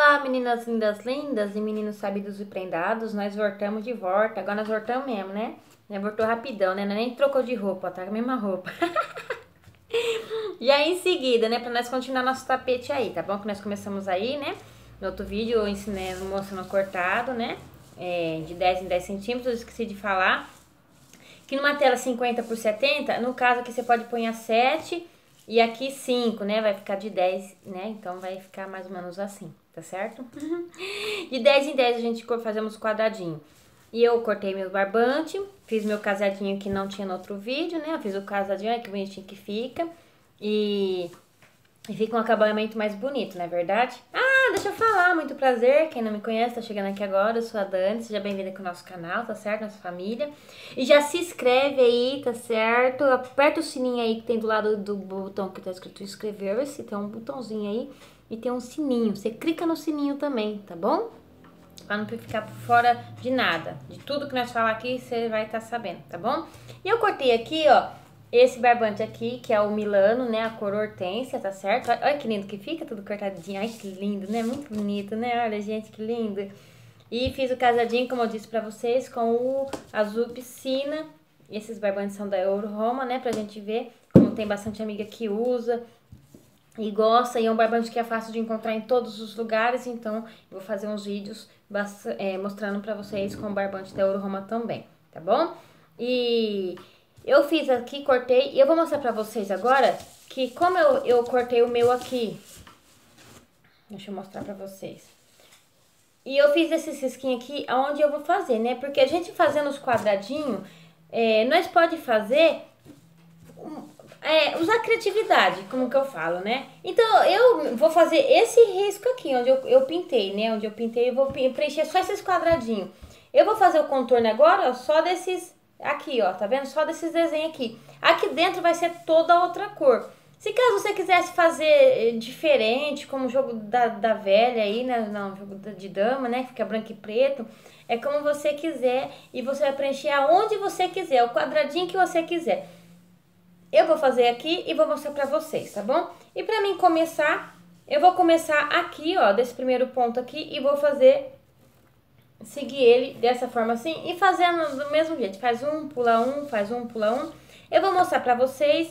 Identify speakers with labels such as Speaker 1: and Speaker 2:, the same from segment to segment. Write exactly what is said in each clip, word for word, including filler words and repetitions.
Speaker 1: Olá, meninas lindas, lindas e meninos sabidos e prendados, nós voltamos de volta, agora nós voltamos mesmo, né? Nós voltou rapidão, né? Nós nem trocou de roupa, tá com a mesma roupa. E aí em seguida, né, pra nós continuar nosso tapete aí, tá bom? Que nós começamos aí, né? No outro vídeo eu ensinei mostrando cortado, né? É, de dez em dez centímetros, eu esqueci de falar. Que numa tela cinquenta por setenta, no caso aqui você pode pôr a sete e aqui cinco, né? Vai ficar de dez, né? Então vai ficar mais ou menos assim, tá certo? De dez em dez a gente fazemos quadradinho. E eu cortei meu barbante, fiz meu casadinho que não tinha no outro vídeo, né? Eu fiz o casadinho, olha que bonitinho que fica. E, e fica um acabamento mais bonito, não é verdade? Ah, deixa eu falar, muito prazer. Quem não me conhece, tá chegando aqui agora, eu sou a Dani, seja bem-vinda aqui ao nosso canal, tá certo? Nossa família. E já se inscreve aí, tá certo? Aperta o sininho aí que tem do lado do botão que tá escrito inscrever-se, tem um botãozinho aí e tem um sininho. Você clica no sininho também, tá bom? Pra não ficar por fora de nada. De tudo que nós falar aqui, você vai estar sabendo, tá bom? E eu cortei aqui, ó, esse barbante aqui, que é o Milano, né? A cor hortênsia, tá certo? Olha que lindo que fica, tudo cortadinho. Ai, que lindo, né? Muito bonito, né? Olha, gente, que lindo. E fiz o casadinho, como eu disse pra vocês, com o azul piscina. Esses barbantes são da Euro Roma, né? Pra gente ver, como tem bastante amiga que usa e gosta, e é um barbante que é fácil de encontrar em todos os lugares, então eu vou fazer uns vídeos é, mostrando pra vocês com o barbante da Euro Roma também, tá bom? E eu fiz aqui, cortei, e eu vou mostrar pra vocês agora que como eu, eu cortei o meu aqui, deixa eu mostrar pra vocês. E eu fiz esse cisquinho aqui, onde eu vou fazer, né? Porque a gente fazendo os quadradinhos, é, nós pode fazer... É, usar criatividade, como que eu falo, né? Então, eu vou fazer esse risco aqui, onde eu, eu pintei, né? Onde eu pintei, eu vou preencher só esses quadradinhos. Eu vou fazer o contorno agora, ó, só desses... Aqui, ó, tá vendo? Só desses desenhos aqui. Aqui dentro vai ser toda outra cor. Se caso você quisesse fazer diferente, como o jogo da, da velha aí, né? Não, jogo de dama, né? Que fica branco e preto. É como você quiser e você vai preencher aonde você quiser, o quadradinho que você quiser. Eu vou fazer aqui e vou mostrar pra vocês, tá bom? E pra mim começar, eu vou começar aqui, ó, desse primeiro ponto aqui e vou fazer, seguir ele dessa forma assim e fazendo do mesmo jeito. Faz um, pula um, faz um, pula um. Eu vou mostrar pra vocês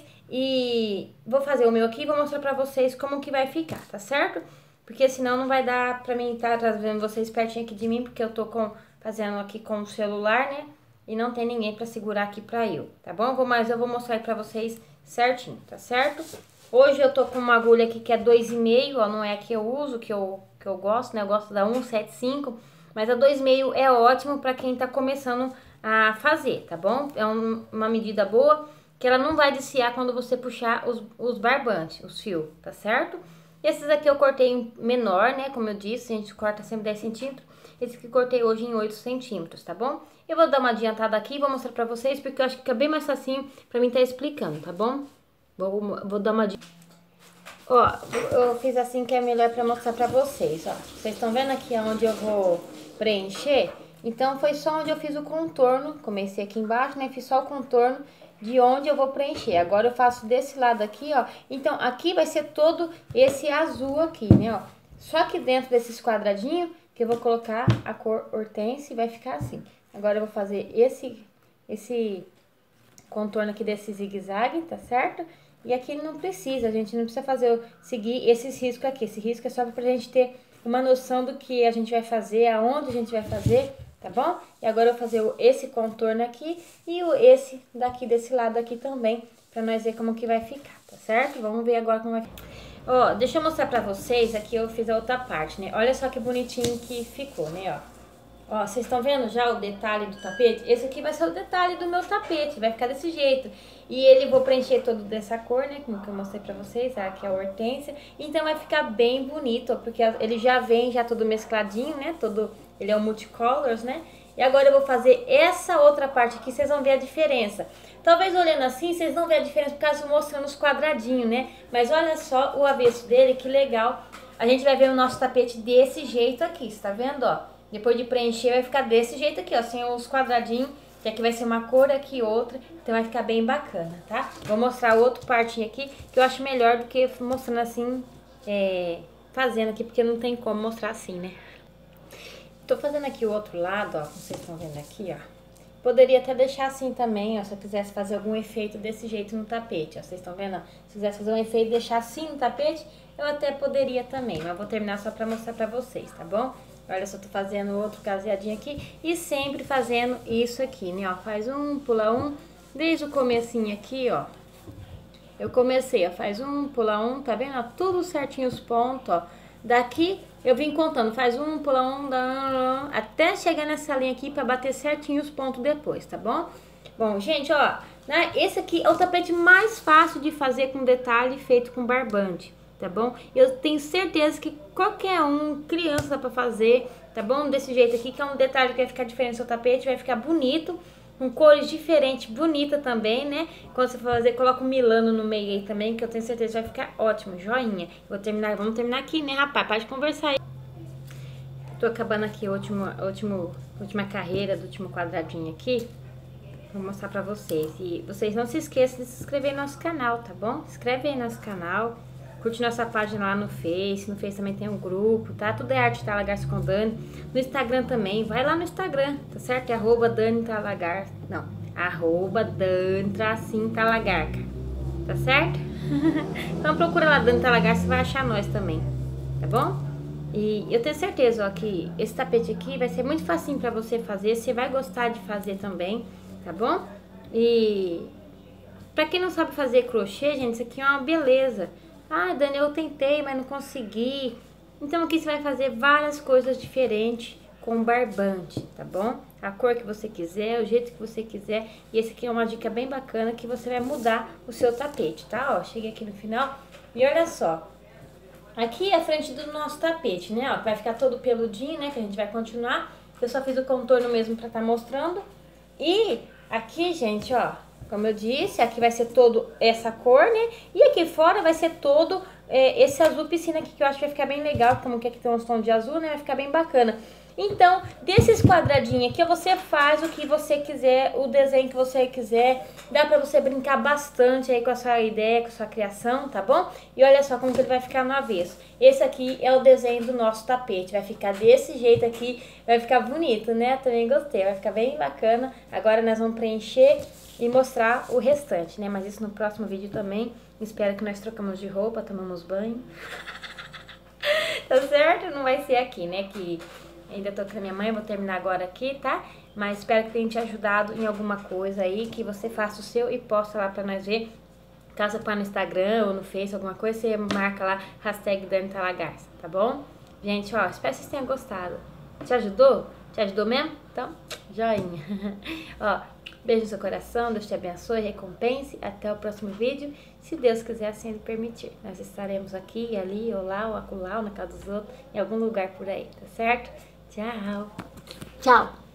Speaker 1: e vou fazer o meu aqui e vou mostrar pra vocês como que vai ficar, tá certo? Porque senão não vai dar pra mim estar trazendo vocês pertinho aqui de mim, porque eu tô com, fazendo aqui com o celular, né? E não tem ninguém pra segurar aqui pra eu, tá bom? Vou, mas eu vou mostrar aí pra vocês certinho, tá certo? Hoje eu tô com uma agulha aqui que é dois e meio, ó, não é a que eu uso, que eu, que eu gosto, né? Eu gosto da um sete cinco, mas a dois e meio é ótimo pra quem tá começando a fazer, tá bom? É um, uma medida boa, que ela não vai desfiar quando você puxar os, os barbantes, os fios, tá certo? Esses aqui eu cortei em menor, né? Como eu disse, a gente corta sempre dez centímetros. Esse aqui cortei hoje em oito centímetros, tá bom? Eu vou dar uma adiantada aqui e vou mostrar pra vocês, porque eu acho que fica bem mais facinho pra mim estar explicando, tá bom? Vou, vou dar uma adiantada. Ó, eu fiz assim que é melhor pra mostrar pra vocês, ó. Vocês estão vendo aqui onde eu vou preencher? Então, foi só onde eu fiz o contorno. Comecei aqui embaixo, né? Fiz só o contorno de onde eu vou preencher. Agora eu faço desse lado aqui, ó. Então, aqui vai ser todo esse azul aqui, né, ó. Só que dentro desses quadradinhos que eu vou colocar a cor hortênsia e vai ficar assim. Agora eu vou fazer esse, esse contorno aqui desse zigue-zague, tá certo? E aqui não precisa, a gente não precisa fazer, seguir esses riscos aqui. Esse risco é só pra gente ter uma noção do que a gente vai fazer, aonde a gente vai fazer, tá bom? E agora eu vou fazer esse contorno aqui e o esse daqui, desse lado aqui também, pra nós ver como que vai ficar, tá certo? Vamos ver agora como vai ficar. Ó, deixa eu mostrar pra vocês, aqui eu fiz a outra parte, né? Olha só que bonitinho que ficou, né, ó. Ó, vocês estão vendo já o detalhe do tapete? Esse aqui vai ser o detalhe do meu tapete, vai ficar desse jeito. E ele vou preencher todo dessa cor, né, como que eu mostrei pra vocês, aqui é a hortência. Então vai ficar bem bonito, ó, porque ele já vem já todo mescladinho, né, todo, ele é o multicolors, né. E agora eu vou fazer essa outra parte aqui, vocês vão ver a diferença. Talvez olhando assim, vocês não vejam a diferença por causa mostrando os quadradinhos, né. Mas olha só o avesso dele, que legal. A gente vai ver o nosso tapete desse jeito aqui, você tá vendo, ó. Depois de preencher vai ficar desse jeito aqui, ó, sem os quadradinhos, que aqui vai ser uma cor, aqui outra, então vai ficar bem bacana, tá? Vou mostrar outra partinha aqui, que eu acho melhor do que mostrando assim, é, fazendo aqui, porque não tem como mostrar assim, né? Tô fazendo aqui o outro lado, ó, como vocês estão vendo aqui, ó. Poderia até deixar assim também, ó, se eu quisesse fazer algum efeito desse jeito no tapete, ó. Vocês estão vendo, ó? Se quisesse fazer um efeito e deixar assim no tapete, eu até poderia também, mas eu vou terminar só pra mostrar pra vocês, tá bom? Olha só, tô fazendo outro caseadinho aqui e sempre fazendo isso aqui, né, ó. Faz um, pula um, desde o comecinho aqui, ó. Eu comecei, ó, faz um, pula um, tá vendo? Ó, tudo certinho os pontos, ó. Daqui eu vim contando, faz um, pula um, dá, até chegar nessa linha aqui pra bater certinho os pontos depois, tá bom? Bom, gente, ó, né, esse aqui é o tapete mais fácil de fazer com detalhe feito com barbante, tá bom? Eu tenho certeza que qualquer um, criança, dá pra fazer, tá bom? Desse jeito aqui, que é um detalhe que vai ficar diferente no seu tapete, vai ficar bonito, com cores diferentes, bonita também, né? Quando você for fazer, coloca um Milano no meio aí também, que eu tenho certeza que vai ficar ótimo, joinha. Vou terminar, vamos terminar aqui, né, rapaz? Pode conversar aí. Tô acabando aqui a última, a última, a última carreira do último quadradinho aqui. Vou mostrar pra vocês. E vocês não se esqueçam de se inscrever no nosso canal, tá bom? Se inscreve aí no nosso canal. Curte nossa página lá no Face. No Face também tem um grupo, tá? Tudo é Arte Talagarça com Dani. No Instagram também. Vai lá no Instagram, tá certo? É arroba Dani Talagarça. Não, arroba Dani Tracinho Talagarca. Tá certo? Então procura lá Dani Talagarça e vai achar nós também, tá bom? E eu tenho certeza, ó, que esse tapete aqui vai ser muito facinho pra você fazer. Você vai gostar de fazer também, tá bom? E pra quem não sabe fazer crochê, gente, isso aqui é uma beleza. Ah, Dani, eu tentei, mas não consegui. Então aqui você vai fazer várias coisas diferentes com barbante, tá bom? A cor que você quiser, o jeito que você quiser. E esse aqui é uma dica bem bacana que você vai mudar o seu tapete, tá? Ó, cheguei aqui no final e olha só. Aqui é a frente do nosso tapete, né? Ó, vai ficar todo peludinho, né? Que a gente vai continuar. Eu só fiz o contorno mesmo pra tá mostrando. E aqui, gente, ó, como eu disse, aqui vai ser todo essa cor, né? E aqui fora vai ser todo é, esse azul piscina aqui, que eu acho que vai ficar bem legal. Como que aqui tem uns tons de azul, né? Vai ficar bem bacana. Então, desses quadradinhos aqui, você faz o que você quiser, o desenho que você quiser. Dá pra você brincar bastante aí com a sua ideia, com a sua criação, tá bom? E olha só como que ele vai ficar no avesso. Esse aqui é o desenho do nosso tapete. Vai ficar desse jeito aqui, vai ficar bonito, né? Também gostei, vai ficar bem bacana. Agora nós vamos preencher e mostrar o restante, né? Mas isso no próximo vídeo também. Espero que nós trocamos de roupa, tomamos banho. Tá certo? Não vai ser aqui, né? Que ainda tô com a minha mãe, vou terminar agora aqui, tá? Mas espero que tenha te ajudado em alguma coisa aí, que você faça o seu e posta lá pra nós ver. Caso para no Instagram ou no Face, alguma coisa, você marca lá, hashtag Dani Talagarça, tá bom? Gente, ó, espero que vocês tenham gostado. Te ajudou? Te ajudou mesmo? Então, joinha. Ó, beijo no seu coração, Deus te abençoe, recompense. Até o próximo vídeo, se Deus quiser assim ele permitir. Nós estaremos aqui, ali, ou lá, ou acolá, ou na casa dos outros, em algum lugar por aí, tá certo? Tchau! Tchau!